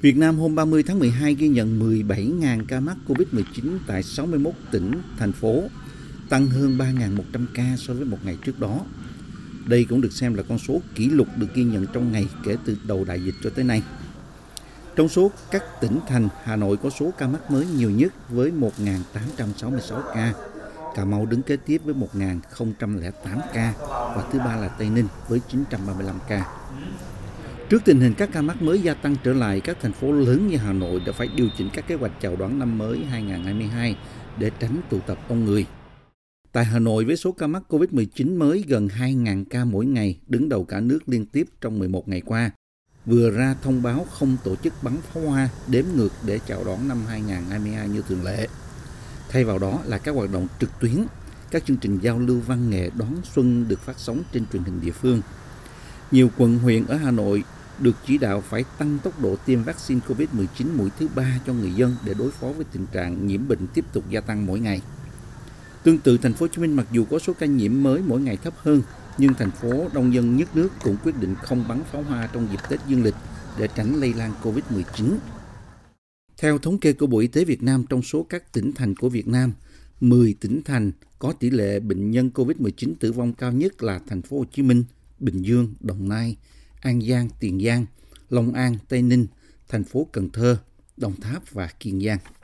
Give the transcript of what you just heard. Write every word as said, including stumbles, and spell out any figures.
Việt Nam hôm ba mươi tháng mười hai ghi nhận mười bảy nghìn ca mắc Covid mười chín tại sáu mươi mốt tỉnh, thành phố, tăng hơn ba nghìn một trăm ca so với một ngày trước đó. Đây cũng được xem là con số kỷ lục được ghi nhận trong ngày kể từ đầu đại dịch cho tới nay. Trong số các tỉnh thành, Hà Nội có số ca mắc mới nhiều nhất với một nghìn tám trăm sáu mươi sáu ca, Cà Mau đứng kế tiếp với một nghìn không trăm lẻ tám ca và thứ ba là Tây Ninh với chín trăm ba mươi lăm ca. Trước tình hình các ca mắc mới gia tăng trở lại, các thành phố lớn như Hà Nội đã phải điều chỉnh các kế hoạch chào đón năm mới hai nghìn không trăm hai mươi hai để tránh tụ tập đông người. Tại Hà Nội, với số ca mắc Covid mười chín mới gần hai nghìn ca mỗi ngày, đứng đầu cả nước liên tiếp trong mười một ngày qua, vừa ra thông báo không tổ chức bắn pháo hoa đếm ngược để chào đón năm hai nghìn không trăm hai mươi hai như thường lệ. Thay vào đó là các hoạt động trực tuyến, các chương trình giao lưu văn nghệ đón xuân được phát sóng trên truyền hình địa phương. Nhiều quận huyện ở Hà Nội được chỉ đạo phải tăng tốc độ tiêm vaccine Covid mười chín mũi thứ ba cho người dân để đối phó với tình trạng nhiễm bệnh tiếp tục gia tăng mỗi ngày. Tương tự, thành phố Hồ Chí Minh mặc dù có số ca nhiễm mới mỗi ngày thấp hơn, nhưng thành phố đông dân nhất nước cũng quyết định không bắn pháo hoa trong dịp Tết Dương lịch để tránh lây lan Covid mười chín. Theo thống kê của Bộ Y tế Việt Nam, trong số các tỉnh thành của Việt Nam, mười tỉnh thành có tỷ lệ bệnh nhân Covid mười chín tử vong cao nhất là thành phố Hồ Chí Minh, Bình Dương, Đồng Nai, An Giang, Tiền Giang, Long An, Tây Ninh, thành phố Cần Thơ, Đồng Tháp và Kiên Giang.